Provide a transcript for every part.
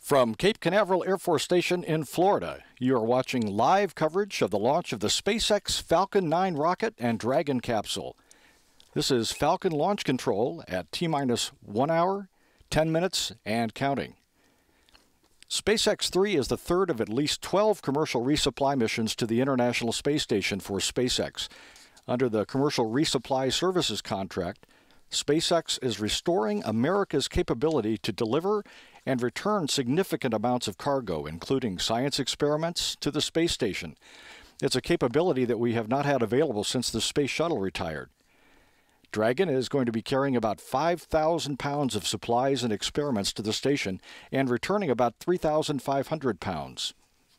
From Cape Canaveral Air Force Station in Florida, you are watching live coverage of the launch of the SpaceX Falcon 9 rocket and Dragon capsule. This is Falcon launch control at T-minus 1 hour, 10 minutes, and counting. SpaceX-3 is the third of at least 12 commercial resupply missions to the International Space Station for SpaceX. Under the Commercial Resupply Services contract, SpaceX is restoring America's capability to deliver and return significant amounts of cargo, including science experiments, to the space station. It's a capability that we have not had available since the Space Shuttle retired. Dragon is going to be carrying about 5,000 pounds of supplies and experiments to the station and returning about 3,500 pounds.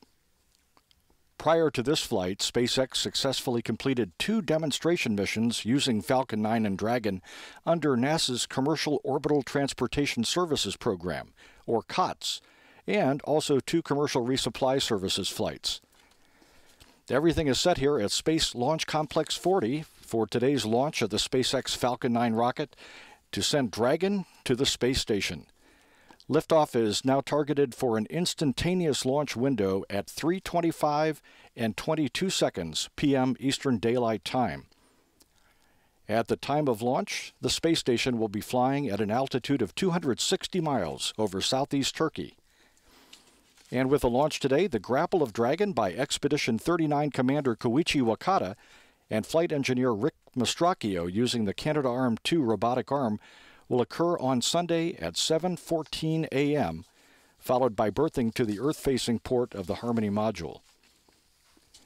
Prior to this flight, SpaceX successfully completed 2 demonstration missions using Falcon 9 and Dragon under NASA's Commercial Orbital Transportation Services Program, or COTS, and also 2 Commercial Resupply Services flights. Everything is set here at Space Launch Complex 40 for today's launch of the SpaceX Falcon 9 rocket to send Dragon to the space station. Liftoff is now targeted for an instantaneous launch window at 3:25 and 22 seconds p.m. Eastern Daylight Time. At the time of launch, the space station will be flying at an altitude of 260 miles over southeast Turkey. And with the launch today, the grapple of Dragon by Expedition 39 Commander Koichi Wakata and flight engineer Rick Mastracchio using the Canadarm2 robotic arm will occur on Sunday at 7:14 a.m., followed by berthing to the Earth-facing port of the Harmony module.